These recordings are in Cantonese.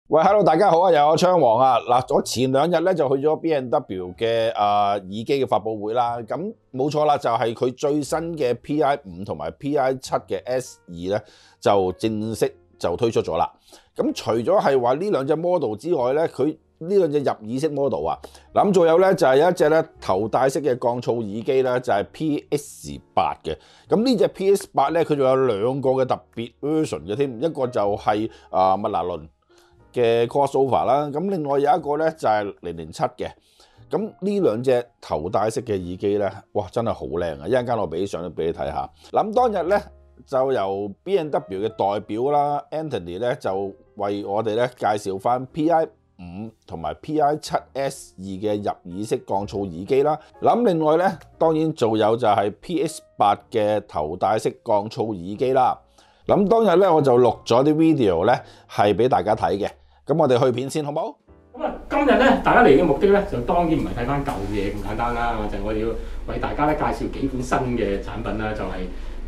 喂，hello，大家好啊，又有槍王啊！嗱，我前兩日咧就去咗 B&W 嘅耳機嘅發佈會啦，咁冇錯啦，就係佢最新嘅 Pi5同埋 Pi7嘅 S2咧就正式就推出咗啦。咁除咗係話呢兩隻 model 之外咧，佢呢兩隻入耳式 model 啊，咁仲有咧就係有一隻咧頭戴式嘅降噪耳機咧，就係 PS8嘅。咁呢隻 PS8咧，佢仲有兩個嘅特別 version 嘅添，一個就係麥拿倫嘅 crossover 啦，咁另外有一個咧就係007嘅，咁呢兩隻頭戴式嘅耳機咧，哇真係好靚啊！一陣間我俾啲相俾你睇下。咁當日咧就由 B&W 嘅代表啦 Anthony 咧就為我哋咧介紹翻 Pi5同埋 Pi7S2嘅入耳式降噪耳機啦。咁另外咧當然仲有就係 PS8 嘅頭戴式降噪耳機啦。咁當日咧我就錄咗啲 video 咧係俾大家睇嘅。咁我哋去片先好冇？ 咁啊，今日咧大家嚟嘅目的咧就當然唔係睇翻舊嘢咁簡單啦，就係我哋要為大家咧介紹幾款新嘅產品啦，就係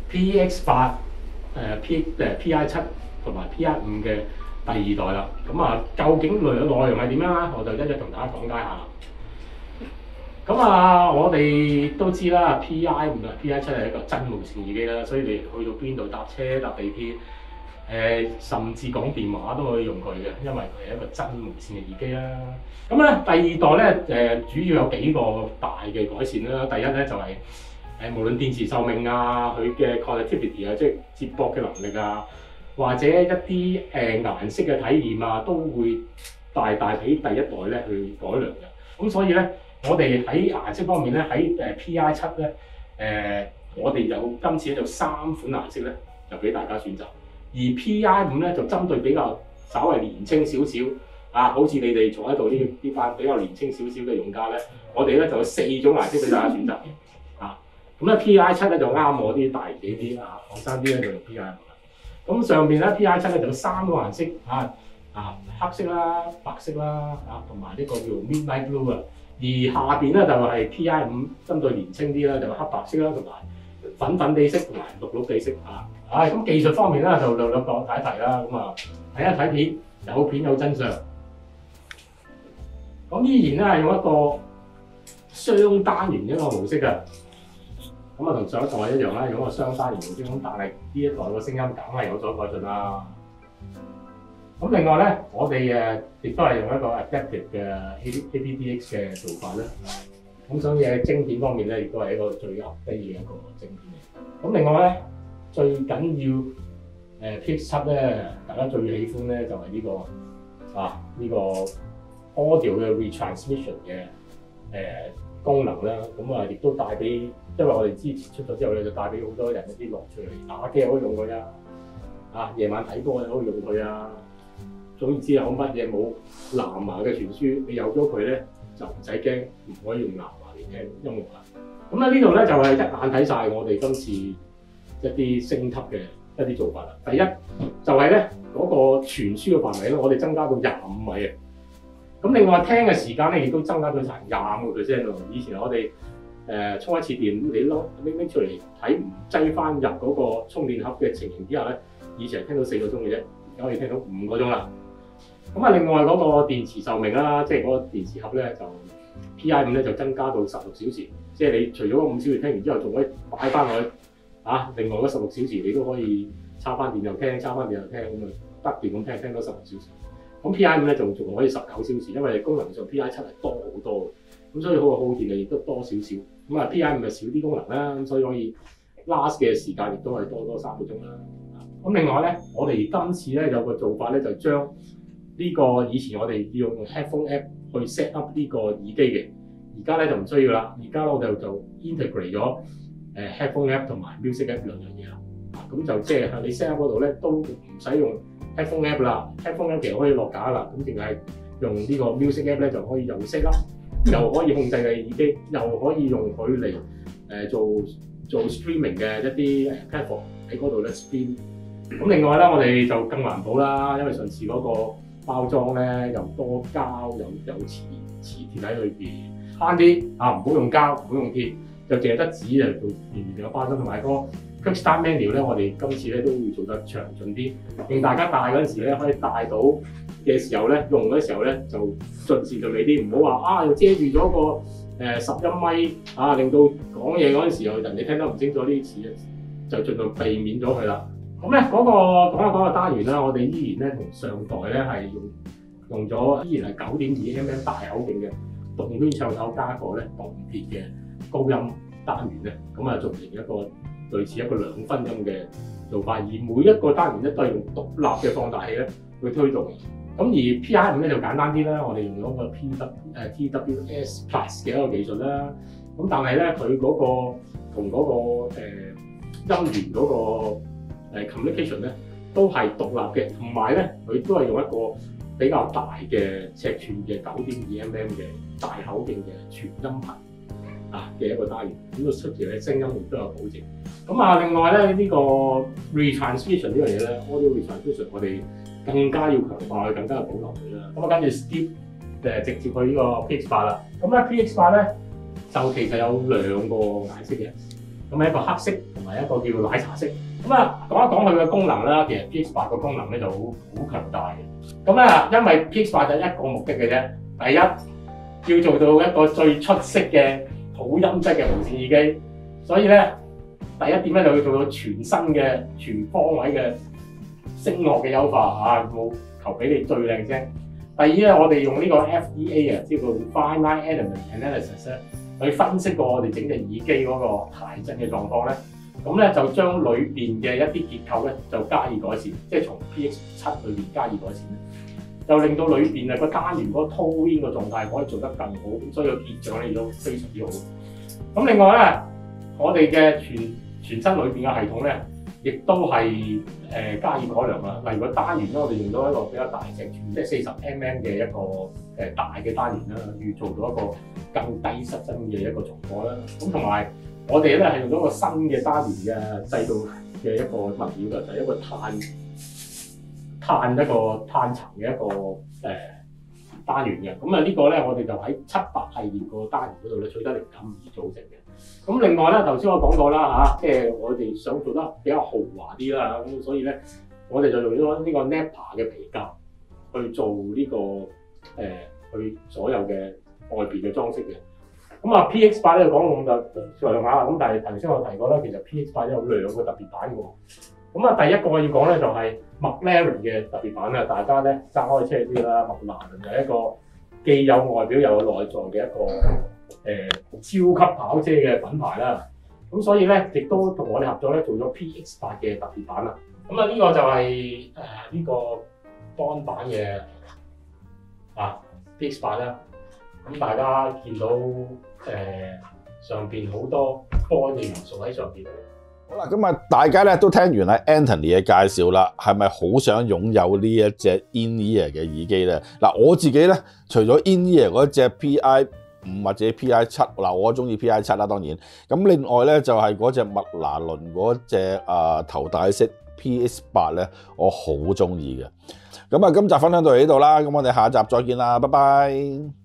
PX8、Pi7 同埋 Pi5 嘅第二代啦。咁啊，究竟內容係點樣咧？我就一一同大家講解下。咁啊，我哋都知啦 ，Pi5 同 Pi7 係一個真無線耳機啦，所以你去到邊度搭車搭地鐵。甚至講電話都可以用佢嘅，因為佢係一個真無線嘅耳機啦。咁咧第二代咧主要有幾個大嘅改善啦。第一咧就係無論電池壽命啊，佢嘅 connectivity 啊，即係接駁嘅能力啊，或者一啲顏色嘅體驗啊，都會大大比第一代咧去改良嘅。咁所以咧，我哋喺顏色方面咧，喺Pi7咧我哋今次有3款顏色咧，就俾大家選擇。而 Pi5咧就針對比較稍為年青少少啊，好似你哋坐喺度呢班比較年青少少嘅用家咧，我哋咧就有4種顏色俾大家選擇嘅啊。咁咧 Pi7咧就啱我啲大年紀啲啊，後生啲咧就用 Pi5 啦。咁上邊咧 Pi7咧就有3個顏色黑色啦、白色啦同埋呢個叫 Midnight Blue 啊。而下邊咧就係 Pi5針對年青啲啦，就黑白色啦，同埋粉粉地色同埋綠綠地色啊。咁技術方面咧就略講睇一睇啦。咁啊睇一睇片，有片有真相。咁依然咧係用一個雙單元一個模式嘅。咁啊同上一代一樣啦，用一個雙單元模式。咁但係呢一代個聲音梗係有所改進啦。咁另外咧，我哋亦都係用一個 adaptive 嘅 aptX 嘅做法啦。咁所以晶片方面咧，亦都係一個最 update 嘅一個晶片嚟。咁另外咧，最緊要Pix7咧，大家最喜歡咧就係呢個 audio 嘅 retransmission 嘅功能啦。咁亦都帶俾，因為我哋之前出咗之後咧，就帶俾好多人一啲樂趣嚟。打機可以用佢夜晚睇歌又可以用佢啊。總之有乜嘢冇藍牙嘅傳輸，你有咗佢咧就唔使驚，唔可以用藍牙嚟聽音樂啦。咁咧呢度咧就係一眼睇晒我哋今次一啲升級嘅一啲做法啦。第一就係咧嗰個傳輸嘅範圍咧，我哋增加到25米啊。咁另外聽嘅時間咧，亦都增加到成25%喎。以前我哋充一次電，你拎出嚟睇唔擠翻入嗰個充電盒嘅情形之下咧，以前係聽到4個鐘嘅啫，而家可以聽到5個鐘啦。咁另外嗰個電池壽命啦，即係嗰個電池盒咧，就 Pi5咧就增加到16小時，即係你除咗嗰5小時聽完之後，仲可以擺翻落去。另外嗰16小時你都可以插翻電又聽，插翻電又聽，咁不斷咁聽到16小時。咁 Pi5咧仲可以19小時，因為功能上 Pi7係多好多嘅，咁所以佢個耗電量亦都多少少。咁Pi5就少啲功能啦，咁所以可以 last 嘅時間亦都係多3個鐘啦。咁另外咧，我哋今次咧有個做法咧，就將呢個以前我哋要用 headphone app 去 set up 呢個耳機嘅，而家咧就唔需要啦。而家我哋就 integrate 咗headphone app 同埋 music app 兩樣嘢啦。咁就即係你 set up 嗰度咧都唔使用 headphone app 啦。headphone app 其實可以落架啦，咁淨係用呢個 music app 咧就可以又 set up，又可以控制你耳機，又可以用佢嚟做 streaming 嘅一啲 platform 喺嗰度咧 stream。咁另外咧，我哋就更環保啦，因為上次嗰個包裝咧又多膠又磁鐵喺裏邊，慳啲唔好用膠，唔好用鐵，就淨係得紙嚟做完嘅包裝，同埋個 Quick Start Menu 咧，我哋今次咧都會做得詳盡啲，令大家帶嗰陣時咧可以帶到嘅時候咧，用嘅時候咧就盡善盡美啲，唔好話又遮住咗個10音咪令到講嘢嗰陣時候人哋聽得唔清楚呢啲詞，就盡量避免咗佢啦。咁咧嗰個講一講個單元啦，我哋依然咧同上代咧係用咗依然係9.2mm 大口徑嘅動圈唱口加個咧動鐵嘅高音單元咧，咁啊造成一個類似一個2分音嘅做法，而每一個單元咧都係用獨立嘅放大器咧去推動。咁而 PI5咧就簡單啲啦，我哋用咗個 TWS Plus 嘅一個技術啦。咁但係咧佢嗰個同嗰個音源嗰個communication 咧都係獨立嘅，同埋咧佢都係用一個比較大嘅尺寸嘅9.2mm 嘅大口徑嘅全音頻嘅一個單元，咁個出嚟嘅聲音亦都有保證。咁另外咧呢個 retransmission 呢樣嘢咧 ，audio retransmission 我哋更加要強化佢，更加要保留佢啦。咁跟住 skip 直接去呢個 PX8啦。咁咧 PX8咧就其實有2個顏色嘅，咁一個黑色同埋一個叫奶茶色。咁講一講佢嘅功能啦。其實 PX8個功能咧就好強大嘅。咁咧因為 PX8就一個目的嘅啫，第一要做到一個最出色嘅好音質嘅無線耳機，所以咧第一點咧就要做到全新嘅全方位嘅聲樂嘅優化冇求俾你最靚聲。第二咧，我哋用呢個 FEA 即係個 Finite Element Analysis 咧，去分析過我哋整隻耳機嗰個諧振嘅狀況咧，咁咧就將裏邊嘅一啲結構咧就加以改善，即係從 PX7 裏邊加以改善咧，就令到裏邊個單元嗰個 tone 個狀態可以做得更好，咁所以個結像咧亦都非常之好。咁另外咧，我哋嘅全身裏邊嘅系統咧，亦都係加以改良啦。例如個單元咧，我哋用到一個比較大尺寸，即係40mm 嘅一個大嘅單元啦，要做到一個更低失真嘅一個重播啦。咁同埋我哋咧係用咗一個新嘅單元嘅製造嘅一個物料嘅，就係一個碳層嘅一個單元嘅。咁呢個咧我哋就喺700系列個單元嗰度咧取得靈感而組成嘅。咁另外咧，頭先我講過啦即係我哋想做得比較豪華啲啦，咁所以咧我哋就用咗呢個 Nappa 嘅皮革去做呢個佢所有嘅外邊嘅裝飾嘅。咁PX8咧講咁就上下，咁但係頭先我提過啦，其實 PX8有2個特別版嘅。咁第一個要講咧就係 McLaren 嘅特別版啦，大家咧揸開車啲啦，麥蘭倫係一個既有外表又有內在嘅一個超級跑車嘅品牌啦。咁所以咧亦都同我哋合作咧做咗 PX8嘅特別版啦。咁呢個就係呢個邦版嘅PX8啦。咁大家見到上邊好多邦嘅元素喺上邊。 好啦，咁大家咧都聽完阿 Anthony 嘅介紹啦，係咪好想擁有呢一隻 In-Ear 嘅耳機咧？嗱，我自己咧除咗 In-Ear 嗰隻 PI5或者 PI7，嗱我中意 PI7啦，當然。咁另外咧就係嗰隻麥拿倫嗰隻頭戴式 PX8咧，我好中意嘅。咁今集分享到嚟呢度啦，咁我哋下集再見啦，拜拜。